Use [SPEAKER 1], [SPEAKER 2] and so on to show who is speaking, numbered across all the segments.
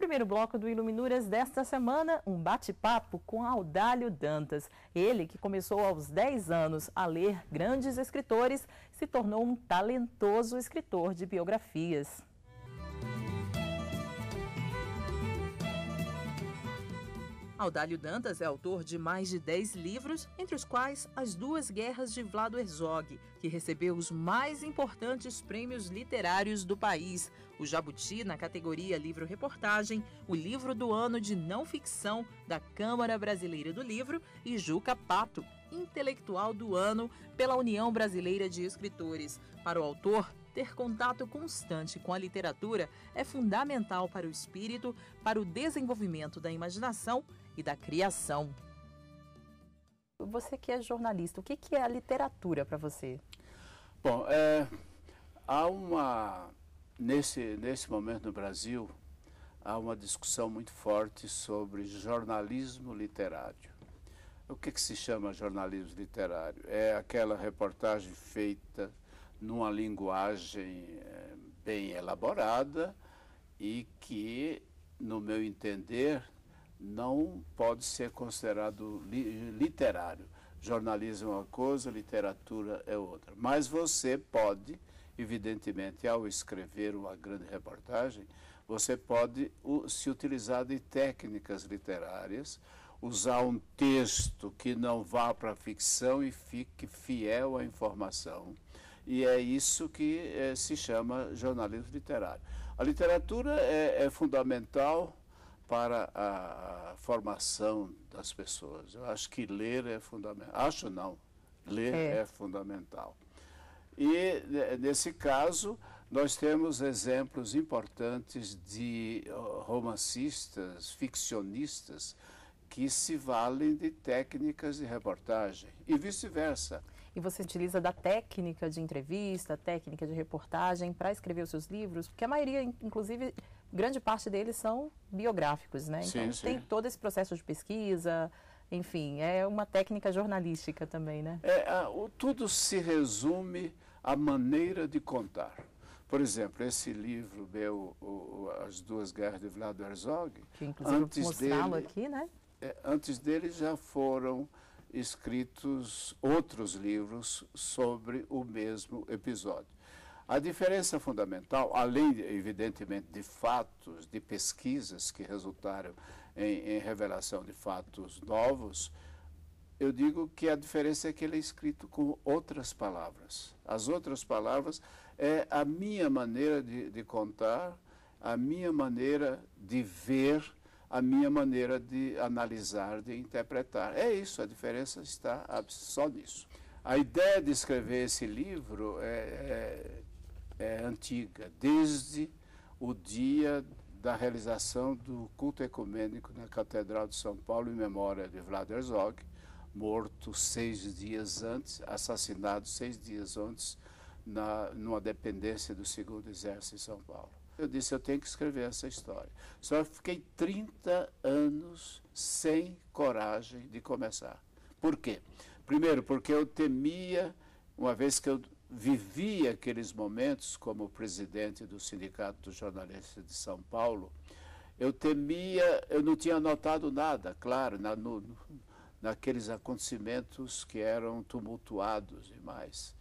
[SPEAKER 1] primeiro bloco do Iluminuras desta semana, um bate-papo com Audálio Dantas. Ele, que começou aos 10 anos a ler grandes escritores, se tornou um talentoso escritor de biografias. Audálio Dantas é autor de mais de 10 livros, entre os quais As Duas Guerras de Vlado Herzog, que recebeu os mais importantes prêmios literários do país, o Jabuti na categoria livro-reportagem, o Livro do Ano de Não Ficção da Câmara Brasileira do Livro e Juca Pato, Intelectual do Ano pela União Brasileira de Escritores. Para o autor, ter contato constante com a literatura é fundamental para o espírito, para o desenvolvimento da imaginação e da criação. Você que é jornalista, o que é a literatura para você?
[SPEAKER 2] Bom, nesse momento no Brasil, há uma discussão muito forte sobre jornalismo literário. O que se chama jornalismo literário? É aquela reportagem feita numa linguagem bem elaborada e que, no meu entender, não pode ser considerado literário. Jornalismo é uma coisa, literatura é outra. Mas você pode, evidentemente, ao escrever uma grande reportagem, você pode se utilizar de técnicas literárias, usar um texto que não vá para a ficção e fique fiel à informação. E é isso que se chama jornalismo literário. A literatura é fundamental para a formação das pessoas. Eu acho que ler é fundamental. Acho não, ler é fundamental. E, nesse caso, nós temos exemplos importantes de romancistas, ficcionistas, que se valem de técnicas de reportagem e vice-versa.
[SPEAKER 1] E você utiliza da técnica de entrevista, técnica de reportagem para escrever os seus livros? Porque a maioria, inclusive, grande parte deles são biográficos, né? Então
[SPEAKER 2] sim.
[SPEAKER 1] Tem todo esse processo de pesquisa, enfim, é uma técnica jornalística também, né?
[SPEAKER 2] Tudo se resume à maneira de contar. Por exemplo, esse livro meu, As Duas Guerras de Vlado Herzog,
[SPEAKER 1] que inclusive vou mostrá-lo aqui, né?
[SPEAKER 2] Antes dele já foram escritos outros livros sobre o mesmo episódio. A diferença fundamental, além, evidentemente, de fatos, de pesquisas que resultaram em revelação de fatos novos, eu digo que a diferença é que ele é escrito com outras palavras. As outras palavras é a minha maneira de contar, a minha maneira de ver, a minha maneira de analisar, de interpretar. É isso, a diferença está só nisso. A ideia de escrever esse livro é antiga, desde o dia da realização do culto ecumênico na Catedral de São Paulo, em memória de Vlado Herzog, morto 6 dias antes, assassinado 6 dias antes, numa dependência do 2º Exército em São Paulo. Eu disse, eu tenho que escrever essa história. Só fiquei 30 anos sem coragem de começar. Por quê? Primeiro, porque eu temia, uma vez que eu vivia aqueles momentos como presidente do Sindicato dos Jornalistas de São Paulo, eu temia, eu não tinha notado nada, claro, naqueles acontecimentos que eram tumultuados demais.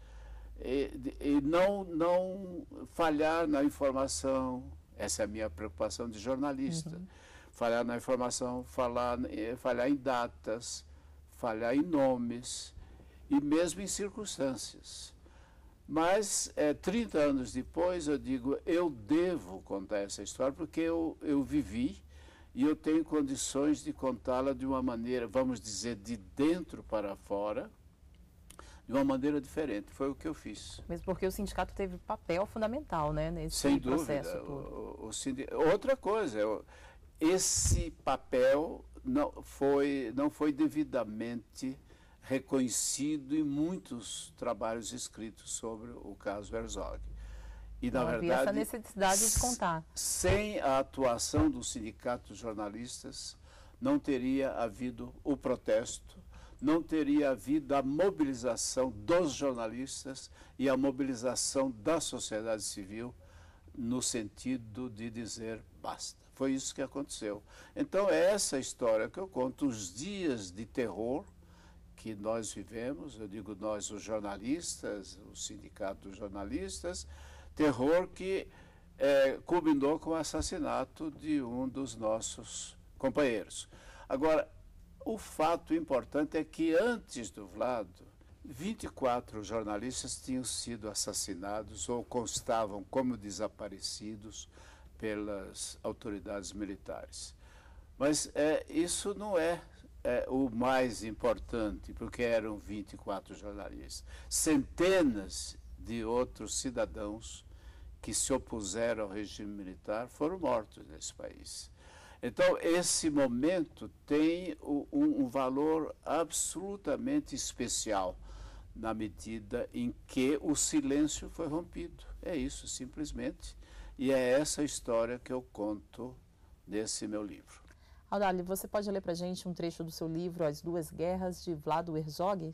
[SPEAKER 2] E não falhar na informação, essa é a minha preocupação de jornalista. Falhar na informação, falhar em datas, falhar em nomes e mesmo em circunstâncias. Mas 30 anos depois eu digo, eu devo contar essa história porque eu vivi e eu tenho condições de contá-la de uma maneira, vamos dizer, de dentro para fora, de uma maneira diferente. Foi o que eu fiz.
[SPEAKER 1] Mesmo porque o sindicato teve papel fundamental, né, nesse
[SPEAKER 2] Sem
[SPEAKER 1] processo
[SPEAKER 2] dúvida,
[SPEAKER 1] todo.
[SPEAKER 2] Outra coisa, esse papel não foi devidamente reconhecido em muitos trabalhos escritos sobre o caso Herzog. E, na verdade,
[SPEAKER 1] havia essa necessidade de contar.
[SPEAKER 2] Sem a atuação do Sindicato dos Jornalistas, não teria havido o protesto, não teria havido a mobilização dos jornalistas e a mobilização da sociedade civil no sentido de dizer basta. Foi isso que aconteceu. Então, é essa história que eu conto, os dias de terror que nós vivemos, eu digo nós, os jornalistas, o sindicato dos jornalistas, terror que culminou com o assassinato de um dos nossos companheiros. Agora, o fato importante é que antes do Vlado, 24 jornalistas tinham sido assassinados ou constavam como desaparecidos pelas autoridades militares. Mas isso não é o mais importante, porque eram 24 jornalistas. Centenas de outros cidadãos que se opuseram ao regime militar foram mortos nesse país. Então, esse momento tem um valor absolutamente especial, na medida em que o silêncio foi rompido. É isso, simplesmente. E é essa história que eu conto nesse meu livro.
[SPEAKER 1] Audálio, você pode ler para a gente um trecho do seu livro As Duas Guerras, de Vlado Herzog?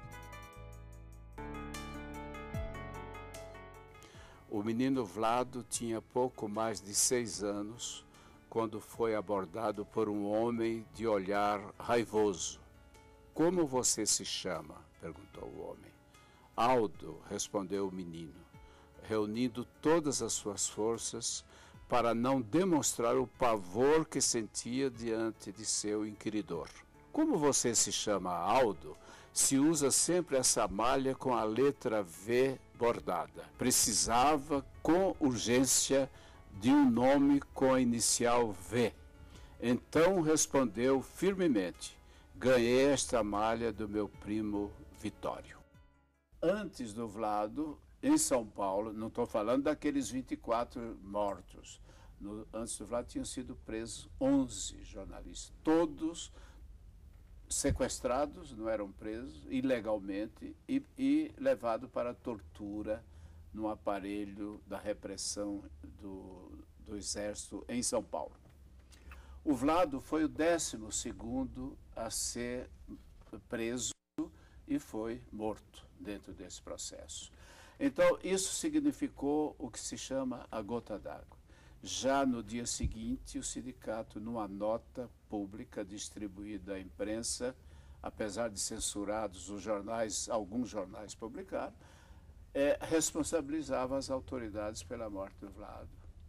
[SPEAKER 2] O menino Vlado tinha pouco mais de 6 anos quando foi abordado por um homem de olhar raivoso. "Como você se chama?" perguntou o homem. "Aldo", respondeu o menino, reunindo todas as suas forças para não demonstrar o pavor que sentia diante de seu inquiridor. "Como você se chama Aldo, se usa sempre essa malha com a letra V bordada? Precisava, com urgência, de um nome com a inicial V." Então respondeu firmemente: "Ganhei esta malha do meu primo Vitório." Antes do Vlado, em São Paulo, não estou falando daqueles 24 mortos, antes do Vlado tinham sido presos 11 jornalistas, todos sequestrados, não eram presos, ilegalmente, e levados para a tortura no aparelho da repressão do Exército em São Paulo. O Vlado foi o 12º a ser preso e foi morto dentro desse processo. Então, isso significou o que se chama a gota d'água. Já no dia seguinte, o sindicato, numa nota pública distribuída à imprensa, apesar de censurados os jornais, alguns jornais publicaram, responsabilizava as autoridades pela morte do Vlado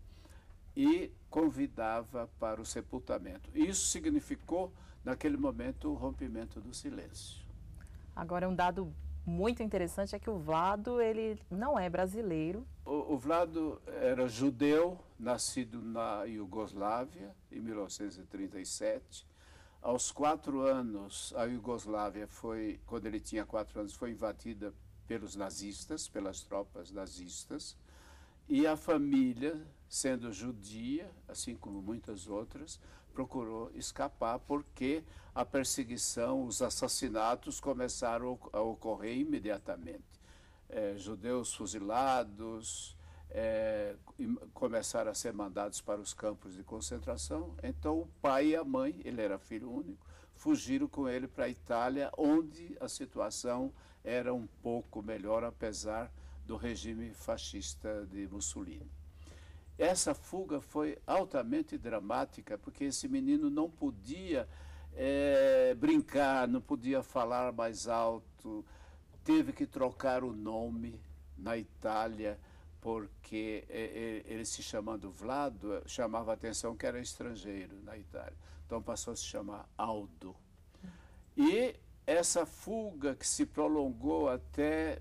[SPEAKER 2] e convidava para o sepultamento. Isso significou, naquele momento, o rompimento do silêncio.
[SPEAKER 1] Agora, um dado muito interessante é que o Vlado, ele não é brasileiro.
[SPEAKER 2] O Vlado era judeu, nascido na Iugoslávia, em 1937. Aos 4 anos, a Iugoslávia foi, quando ele tinha 4 anos, foi invadida pelos nazistas, pelas tropas nazistas. E a família, sendo judia, assim como muitas outras, procurou escapar porque a perseguição, os assassinatos começaram a ocorrer imediatamente. Judeus fuzilados, começaram a ser mandados para os campos de concentração. Então o pai e a mãe, ele era filho único, fugiram com ele para a Itália, onde a situação era um pouco melhor, apesar do regime fascista de Mussolini. Essa fuga foi altamente dramática, porque esse menino não podia brincar, não podia falar mais alto, teve que trocar o nome na Itália, porque ele se chamando Vlado, chamava a atenção que era estrangeiro na Itália. Então passou a se chamar Aldo. E essa fuga que se prolongou até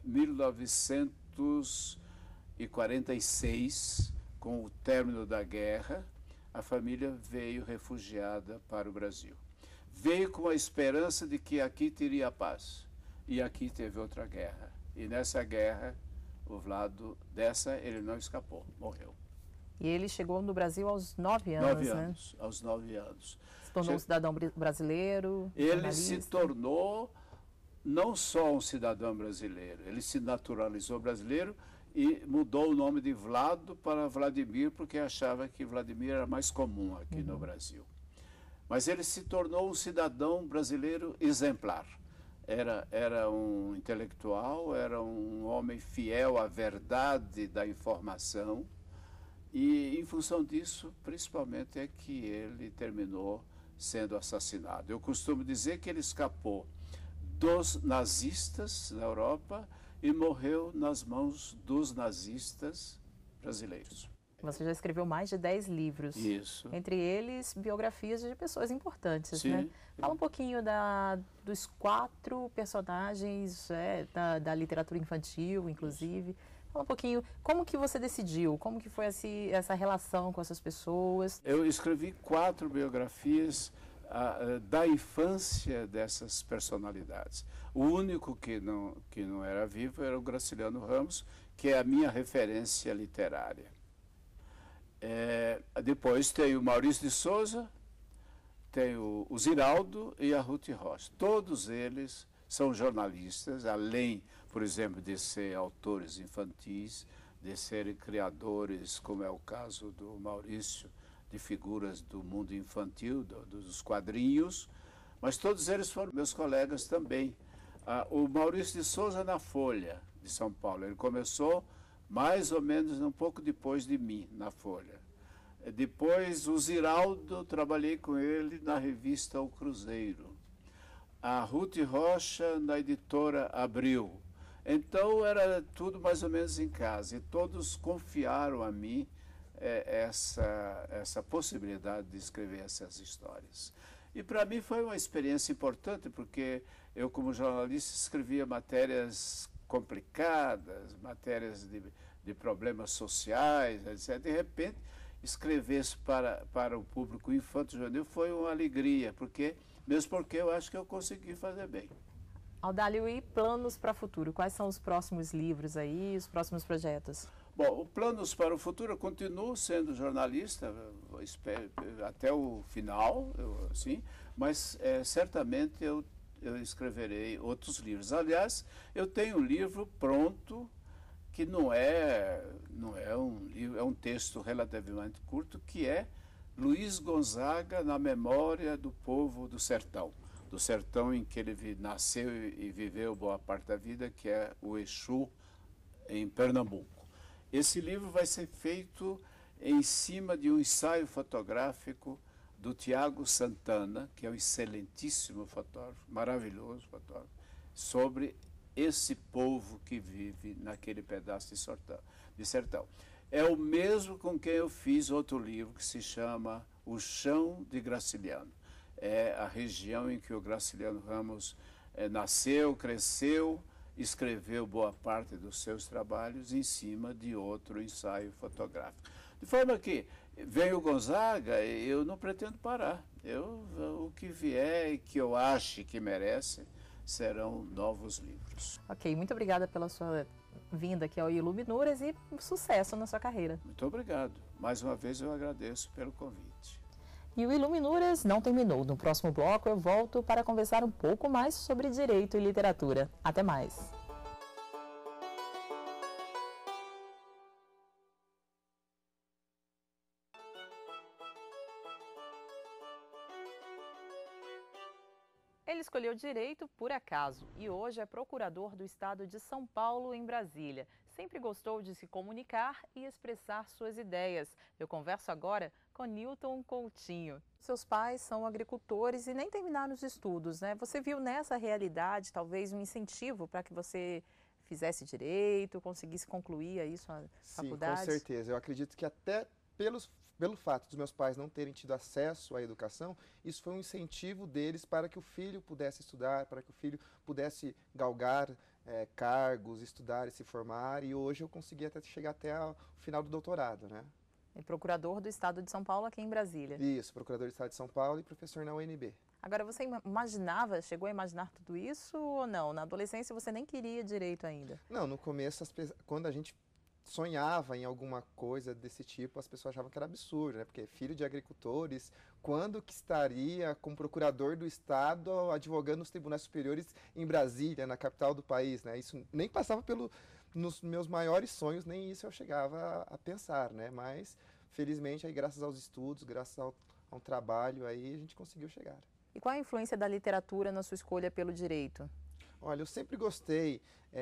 [SPEAKER 2] 1946, com o término da guerra, a família veio refugiada para o Brasil. Veio com a esperança de que aqui teria paz. E aqui teve outra guerra. E nessa guerra, o Vlado, ele não escapou, morreu.
[SPEAKER 1] E ele chegou no Brasil aos 9 anos,
[SPEAKER 2] 9
[SPEAKER 1] né?
[SPEAKER 2] anos, aos 9 anos.
[SPEAKER 1] Se tornou um cidadão brasileiro,
[SPEAKER 2] Ele
[SPEAKER 1] jornalista.
[SPEAKER 2] se tornou não só um cidadão brasileiro, ele se naturalizou brasileiro e mudou o nome de Vlado para Vladimir, porque achava que Vladimir era mais comum aqui no Brasil. Mas ele se tornou um cidadão brasileiro exemplar. Era um intelectual, era um homem fiel à verdade da informação E, em função disso, principalmente, é que ele terminou sendo assassinado. Eu costumo dizer que ele escapou dos nazistas na Europa e morreu nas mãos dos nazistas brasileiros.
[SPEAKER 1] Você já escreveu mais de 10 livros.
[SPEAKER 2] Isso.
[SPEAKER 1] Entre eles, biografias de pessoas importantes,
[SPEAKER 2] Sim.
[SPEAKER 1] né? Fala um pouquinho dos 4 personagens da literatura infantil, inclusive. Fala um pouquinho, como que você decidiu? Como que foi essa relação com essas pessoas?
[SPEAKER 2] Eu escrevi 4 biografias da infância dessas personalidades. O único que não era vivo era o Graciliano Ramos, que é a minha referência literária. Depois tem o Maurício de Souza, tem o Ziraldo e a Ruth Rocha. Todos eles são jornalistas, além, por exemplo, de ser autores infantis, de serem criadores, como é o caso do Maurício, de figuras do mundo infantil, dos quadrinhos, mas todos eles foram meus colegas também. O Maurício de Souza na Folha de São Paulo, ele começou mais ou menos um pouco depois de mim, na Folha. Depois, o Ziraldo, trabalhei com ele na revista O Cruzeiro. A Ruth Rocha, na editora Abril. Então, era tudo mais ou menos em casa. E todos confiaram a mim essa possibilidade de escrever essas histórias. E, para mim, foi uma experiência importante, porque eu, como jornalista, escrevia matérias complicadas, matérias de problemas sociais, etc. De repente, escrever isso para o público infanto-juvenil foi uma alegria, mesmo porque eu acho que eu consegui fazer bem.
[SPEAKER 1] Audálio, e planos para o futuro? Quais são os próximos livros aí, os próximos projetos?
[SPEAKER 2] Bom, planos para o futuro, eu continuo sendo jornalista, espero, até o final, mas certamente eu escreverei outros livros. Aliás, eu tenho um livro pronto, que não é um livro, é um texto relativamente curto, que é Luiz Gonzaga na memória do povo do sertão em que ele nasceu e viveu boa parte da vida, que é o Exu, em Pernambuco. Esse livro vai ser feito em cima de um ensaio fotográfico do Tiago Santana, que é um excelentíssimo fotógrafo, maravilhoso fotógrafo, sobre esse povo que vive naquele pedaço de sertão. É o mesmo com quem eu fiz outro livro que se chama O Chão de Graciliano. É a região em que o Graciliano Ramos nasceu, cresceu, escreveu boa parte dos seus trabalhos em cima de outro ensaio fotográfico. De forma que vem o Gonzaga e eu não pretendo parar. O que vier e que eu ache que merece serão novos livros.
[SPEAKER 1] Ok, muito obrigada pela sua vinda aqui ao Iluminuras e sucesso na sua carreira.
[SPEAKER 2] Muito obrigado. Mais uma vez eu agradeço pelo convite.
[SPEAKER 1] E o Iluminuras não terminou. No próximo bloco eu volto para conversar um pouco mais sobre direito e literatura. Até mais. Ele escolheu direito por acaso e hoje é procurador do estado de São Paulo, em Brasília. Sempre gostou de se comunicar e expressar suas ideias. Eu converso agora com Newton Coutinho. Seus pais são agricultores e nem terminaram os estudos, né? Você viu nessa realidade talvez um incentivo para que você fizesse direito, conseguisse concluir aí sua faculdade?
[SPEAKER 3] Sim, com certeza. Eu acredito que até pelo fato dos meus pais não terem tido acesso à educação, isso foi um incentivo deles para que o filho pudesse estudar, para que o filho pudesse galgar cargos, estudar e se formar, e hoje eu consegui chegar até o final do doutorado, né?
[SPEAKER 1] É procurador do estado de São Paulo aqui em Brasília.
[SPEAKER 3] Isso, procurador do estado de São Paulo e professor na UNB.
[SPEAKER 1] Agora, você chegou a imaginar tudo isso ou não? Na adolescência você nem queria direito ainda?
[SPEAKER 3] Não, no começo, quando a gente sonhava em alguma coisa desse tipo, as pessoas achavam que era absurdo, né? Porque filho de agricultores, quando que estaria como procurador do estado advogando nos tribunais superiores em Brasília, na capital do país, né? Isso nem passava nos meus maiores sonhos, nem isso eu chegava a pensar, né? Mas, felizmente, aí, graças aos estudos, graças a um trabalho, aí a gente conseguiu chegar.
[SPEAKER 1] E qual a influência da literatura na sua escolha pelo direito?
[SPEAKER 3] Olha, eu sempre gostei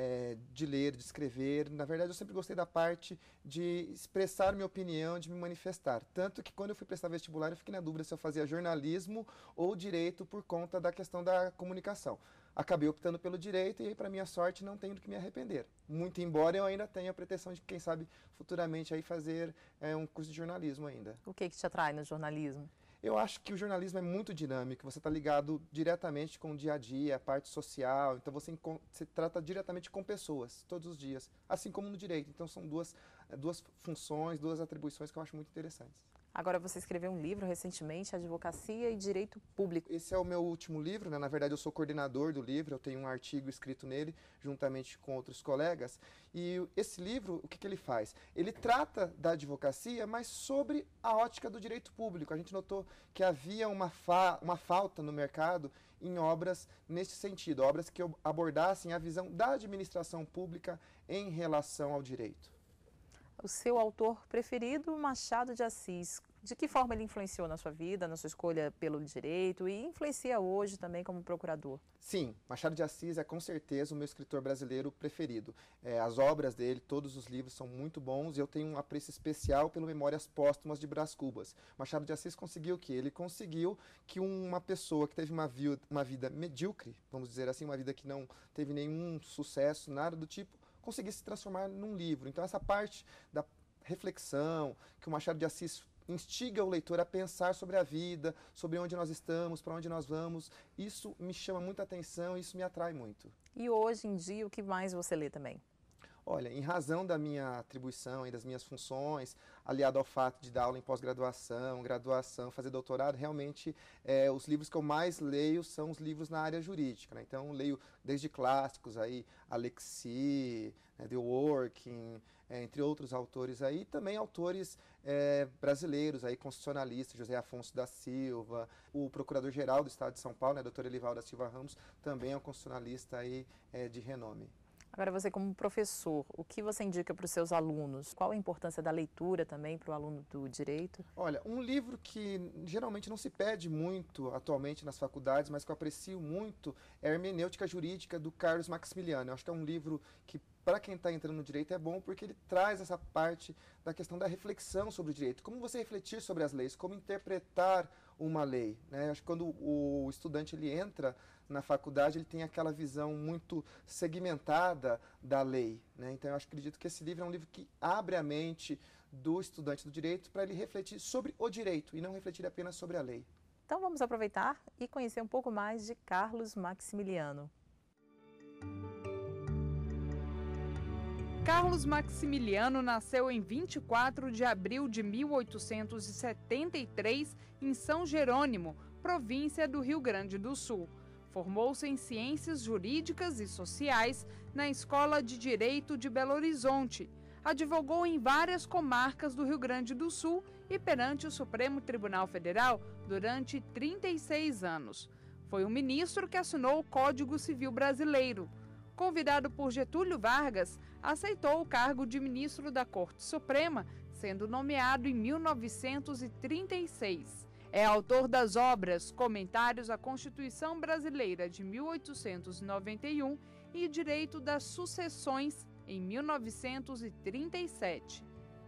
[SPEAKER 3] de ler, de escrever. Na verdade, eu sempre gostei da parte de expressar minha opinião, de me manifestar. Tanto que quando eu fui prestar vestibular, eu fiquei na dúvida se eu fazia jornalismo ou direito por conta da questão da comunicação. Acabei optando pelo direito e, para minha sorte, não tenho do que me arrepender. Muito embora eu ainda tenha a pretensão de, quem sabe, futuramente aí fazer um curso de jornalismo ainda.
[SPEAKER 1] O que te atrai no jornalismo?
[SPEAKER 3] Eu acho que o jornalismo é muito dinâmico, você está ligado diretamente com o dia a dia, a parte social, então você trata diretamente com pessoas, todos os dias, assim como no direito. Então são duas funções, duas atribuições que eu acho muito interessantes.
[SPEAKER 1] Agora você escreveu um livro recentemente, Advocacia e Direito Público.
[SPEAKER 3] Esse é o meu último livro, né? Na verdade eu sou coordenador do livro, eu tenho um artigo escrito nele, juntamente com outros colegas. E esse livro, o que ele faz? Ele trata da advocacia, mas sobre a ótica do direito público. A gente notou que havia uma falta no mercado em obras nesse sentido, obras que abordassem a visão da administração pública em relação ao direito.
[SPEAKER 1] O seu autor preferido, Machado de Assis, de que forma ele influenciou na sua vida, na sua escolha pelo direito e influencia hoje também como procurador?
[SPEAKER 3] Sim, Machado de Assis é com certeza o meu escritor brasileiro preferido. As obras dele, todos os livros são muito bons e eu tenho um apreço especial pelo Memórias Póstumas de Brás Cubas. Machado de Assis conseguiu o quê? Ele conseguiu que uma pessoa que teve uma vida medíocre, vamos dizer assim, uma vida que não teve nenhum sucesso, nada do tipo, conseguisse se transformar num livro. Então essa parte da reflexão que o Machado de Assis instiga o leitor a pensar sobre a vida, sobre onde nós estamos, para onde nós vamos, isso me chama muita atenção e isso me atrai muito.
[SPEAKER 1] E hoje em dia, o que mais você lê também?
[SPEAKER 3] Olha, em razão da minha atribuição e das minhas funções, aliado ao fato de dar aula em pós-graduação, graduação, fazer doutorado, realmente os livros que eu mais leio são os livros na área jurídica, né? Então, leio desde clássicos, aí, Alexis, The Working, entre outros autores aí, e também autores brasileiros, aí, constitucionalistas, José Afonso da Silva, o Procurador-Geral do Estado de São Paulo, né, Dr. Elivaldo da Silva Ramos, também é um constitucionalista aí, de renome.
[SPEAKER 1] Agora, você como professor, o que você indica para os seus alunos? Qual a importância da leitura também para o aluno do direito?
[SPEAKER 3] Olha, um livro que geralmente não se pede muito atualmente nas faculdades, mas que eu aprecio muito, é a Hermenêutica Jurídica, do Carlos Maximiliano. Eu acho que é um livro que, para quem está entrando no direito, é bom porque ele traz essa parte da questão da reflexão sobre o direito. Como você refletir sobre as leis, como interpretar uma lei, né? Eu acho que quando o estudante ele entra na faculdade, ele tem aquela visão muito segmentada da lei, né? Então eu acredito que esse livro é um livro que abre a mente do estudante do direito para ele refletir sobre o direito e não refletir apenas sobre a lei.
[SPEAKER 1] Então vamos aproveitar e conhecer um pouco mais de Carlos Maximiliano.
[SPEAKER 4] Carlos Maximiliano nasceu em 24 de abril de 1873 em São Jerônimo, província do Rio Grande do Sul. Formou-se em Ciências Jurídicas e Sociais na Escola de Direito de Belo Horizonte. Advogou em várias comarcas do Rio Grande do Sul e perante o Supremo Tribunal Federal durante 36 anos. Foi um ministro que assinou o Código Civil Brasileiro. Convidado por Getúlio Vargas, aceitou o cargo de ministro da Corte Suprema, sendo nomeado em 1936. É autor das obras Comentários à Constituição Brasileira de 1891 e Direito das Sucessões em 1937.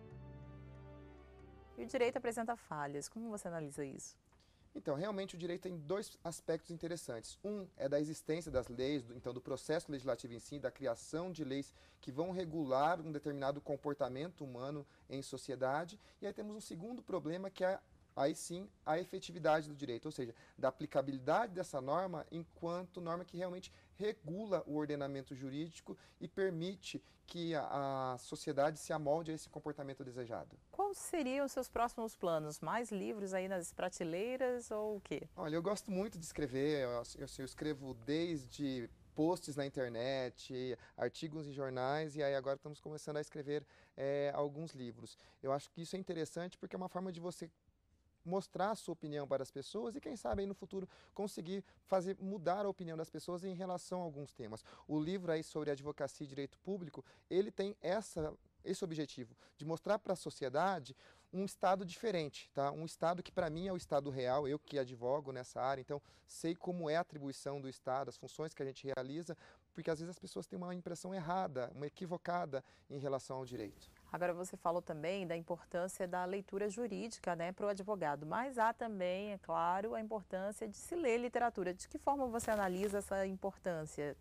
[SPEAKER 1] E o direito apresenta falhas. Como você analisa isso?
[SPEAKER 3] Então, realmente o direito tem dois aspectos interessantes. Um é da existência das leis, então do processo legislativo em si, da criação de leis que vão regular um determinado comportamento humano em sociedade. E aí temos um segundo problema que é aí sim a efetividade do direito, ou seja, da aplicabilidade dessa norma enquanto norma que realmente regula o ordenamento jurídico e permite que a sociedade se amolde a esse comportamento desejado.
[SPEAKER 1] Quais seriam os seus próximos planos? Mais livros aí nas prateleiras ou o quê?
[SPEAKER 3] Olha, eu gosto muito de escrever, eu escrevo desde posts na internet, artigos em jornais, e aí agora estamos começando a escrever alguns livros. Eu acho que isso é interessante porque é uma forma de você mostrar a sua opinião para as pessoas e, quem sabe, aí no futuro conseguir fazer mudar a opinião das pessoas em relação a alguns temas. O livro aí sobre advocacia e direito público, ele tem esse objetivo, de mostrar para a sociedade um estado diferente, tá? Um estado que para mim é o estado real, eu que advogo nessa área, então sei como é a atribuição do estado, as funções que a gente realiza, porque às vezes as pessoas têm uma impressão errada, uma equivocada em relação ao direito.
[SPEAKER 1] Agora, você falou também da importância da leitura jurídica, né, para o advogado, mas há também, é claro, a importância de se ler literatura. De que forma você analisa essa importância?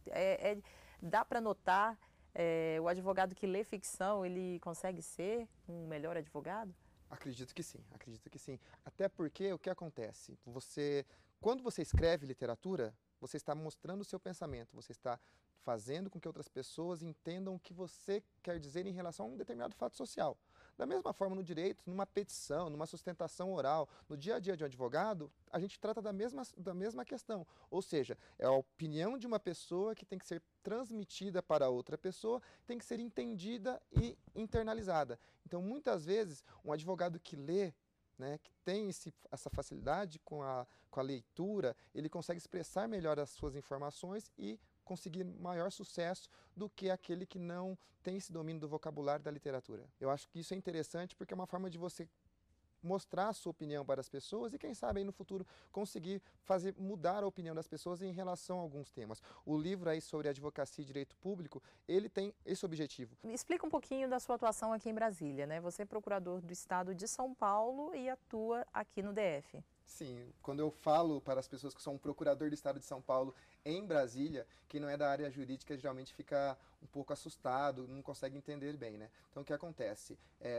[SPEAKER 1] Dá para notar, o advogado que lê ficção, ele consegue ser um melhor advogado?
[SPEAKER 3] Acredito que sim, acredito que sim. Até porque o que acontece? Quando você escreve literatura, você está mostrando o seu pensamento, você está fazendo com que outras pessoas entendam o que você quer dizer em relação a um determinado fato social. Da mesma forma, no direito, numa petição, numa sustentação oral, no dia a dia de um advogado, a gente trata da mesma questão. Ou seja, é a opinião de uma pessoa que tem que ser transmitida para outra pessoa, tem que ser entendida e internalizada. Então, muitas vezes, um advogado que lê, né, que tem essa facilidade com a leitura, ele consegue expressar melhor as suas informações e conseguir maior sucesso do que aquele que não tem esse domínio do vocabulário da literatura. Eu acho que isso é interessante porque é uma forma de você mostrar a sua opinião para as pessoas e, quem sabe, aí no futuro conseguir fazer mudar a opinião das pessoas em relação a alguns temas. O livro aí sobre advocacia e direito público, ele tem esse objetivo.
[SPEAKER 1] Me explica um pouquinho da sua atuação aqui em Brasília, né? Você é procurador do Estado de São Paulo e atua aqui no DF.
[SPEAKER 3] Sim, quando eu falo para as pessoas que sou um procurador do Estado de São Paulo em Brasília, quem não é da área jurídica geralmente fica um pouco assustado, não consegue entender bem, né? Então, o que acontece?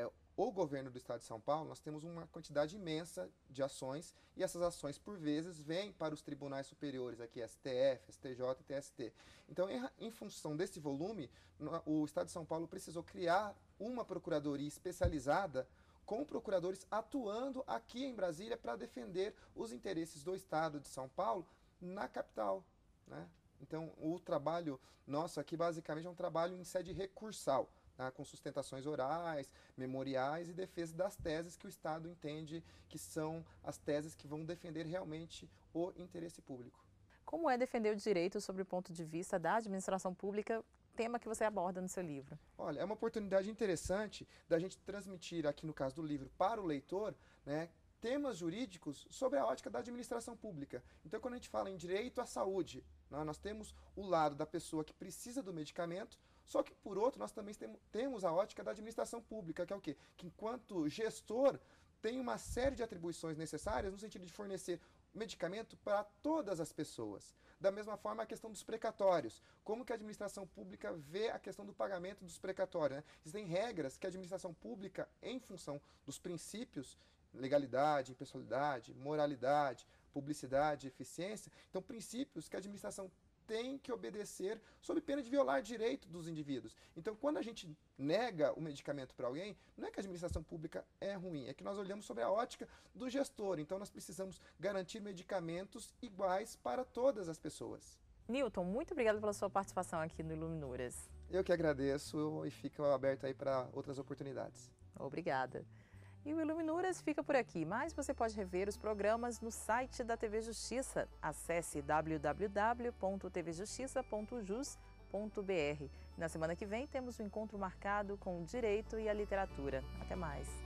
[SPEAKER 3] O governo do Estado de São Paulo, nós temos uma quantidade imensa de ações e essas ações, por vezes, vêm para os tribunais superiores, aqui STF, STJ e TST. Então, em função desse volume, o Estado de São Paulo precisou criar uma procuradoria especializada com procuradores atuando aqui em Brasília para defender os interesses do Estado de São Paulo na capital, né? Então, o trabalho nosso aqui basicamente é um trabalho em sede recursal, tá? Com sustentações orais, memoriais e defesa das teses que o Estado entende que são as teses que vão defender realmente o interesse público.
[SPEAKER 1] Como é defender o direito sob o ponto de vista da administração pública, tema que você aborda no seu livro?
[SPEAKER 3] Olha, é uma oportunidade interessante da gente transmitir aqui no caso do livro para o leitor, né, temas jurídicos sobre a ótica da administração pública. Então, quando a gente fala em direito à saúde, nós temos o lado da pessoa que precisa do medicamento, só que, por outro, nós também temos a ótica da administração pública, que é o quê? Que, enquanto gestor, tem uma série de atribuições necessárias no sentido de fornecer medicamento para todas as pessoas. Da mesma forma, a questão dos precatórios. Como que a administração pública vê a questão do pagamento dos precatórios, né? Existem regras que a administração pública, em função dos princípios, legalidade, impessoalidade, moralidade, publicidade, eficiência, então princípios que a administração tem que obedecer sob pena de violar direito dos indivíduos. Então, quando a gente nega o medicamento para alguém, não é que a administração pública é ruim, é que nós olhamos sobre a ótica do gestor. Então, nós precisamos garantir medicamentos iguais para todas as pessoas.
[SPEAKER 1] Newton, muito obrigada pela sua participação aqui no Iluminuras.
[SPEAKER 3] Eu que agradeço e fico aberto aí para outras oportunidades.
[SPEAKER 1] Obrigada. E o Iluminuras fica por aqui, mas você pode rever os programas no site da TV Justiça. Acesse www.tvjustiça.jus.br. Na semana que vem temos um encontro marcado com o direito e a literatura. Até mais.